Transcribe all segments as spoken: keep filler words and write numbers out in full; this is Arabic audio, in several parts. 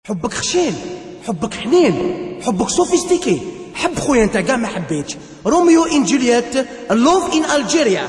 حبك خشين، حبك حنين، حبك سوفيستيكي. حب خويا انت كاع ما حبيتش. روميو ان جولييت، لوف ان الجيريا.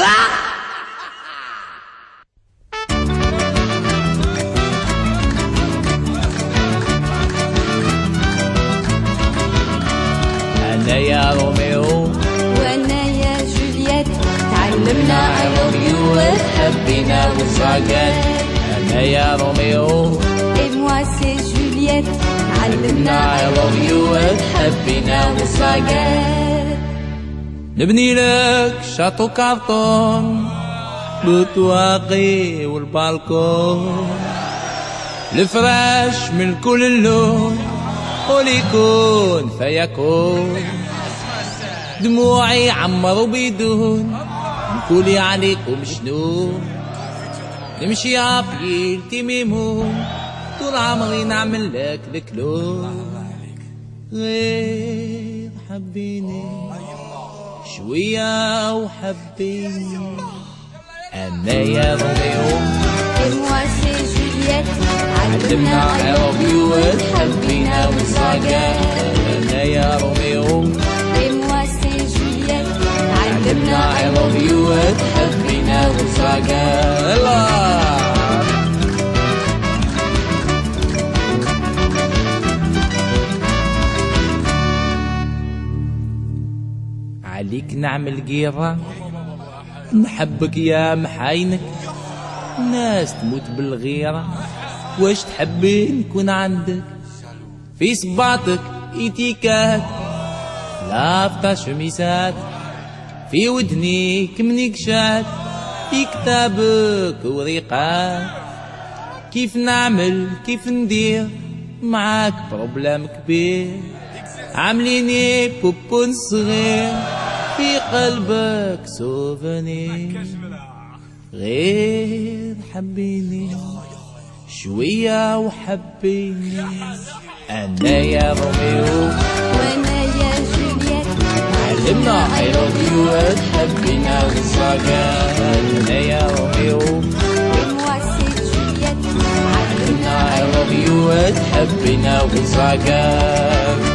أنا يا روميو وانا يا جولييت، تعلمنا I love you وتحبينا وتساقط. أنا يا روميو اي موا سي جولييت، تعلمنا I love you وتحبينا وتساقط. نبني لك شاطو كارطون بالطواقي والبالكون، الفراش من كل اللون وليكون فيكون. دموعي عمرو بيدون نقولي عليكم شنو، نمشي عبيل تيميمون طول عمري نعمل لك الكلون. غير حبيني شوية وحبيني. أنا يا روميو اي موا سي جولييت، علمنا I love you وتحبينا وتساقط. أنا يا روميو اي موا سي جولييت، علمنا I love you وتحبينا وتساقط. الله عليك نعمل قيرة، نحبك يا محاينك. ناس تموت بالغيرة، واش تحبي نكون عندك؟ في صباطك ايتيكات، لافطة شميسات، في ودني كمنيكشات، في كتابك وريقات. كيف نعمل كيف ندير معاك بروبلام كبير، عامليني بوبون صغير في قلبك سوفنير. غير حبيني شوية وحبيني. أنا يا روميو وانا يا جولييت، علمنا I love you وتحبينا وتساقط. أنا يا روميو اي موا سي جولييت، علمنا I تعلمنا love you وتحبينا وتساقط.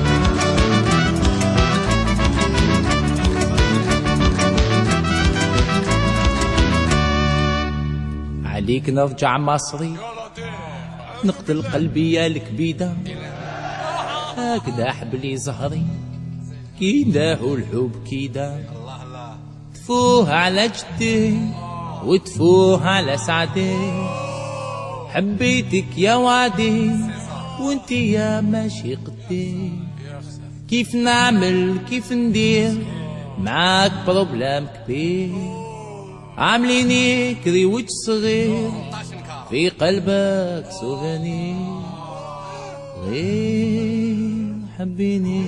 عليك نرجع مصري، نقتل قلبي يا الكبيدة. هكذا حبلي زهري كيدا والحب كيدا. تفوه على جدي وتفوه على سعدي، حبيتك يا وعدي وانت يا ماشي قدي. كيف نعمل كيف ندير معاك بروبلام كبير، عامليني كريوج صغير في قلبك سوفنير. غير حبيني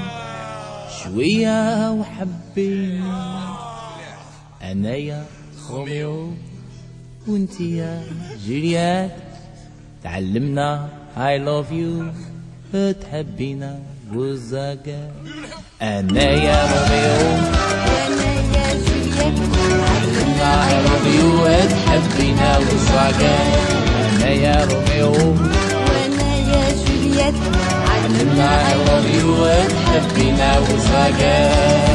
شوية وحبيني. أنا يا روميو وانت يا جولييت، تعلمنا I love you تحبينا وزاقا. أنا يا روميو وانا يا جولييت، I love you وتحبينا وزاقا. أنا يا روميو وانا يا جولييت، علمنا I love you وتحبينا وزاقا.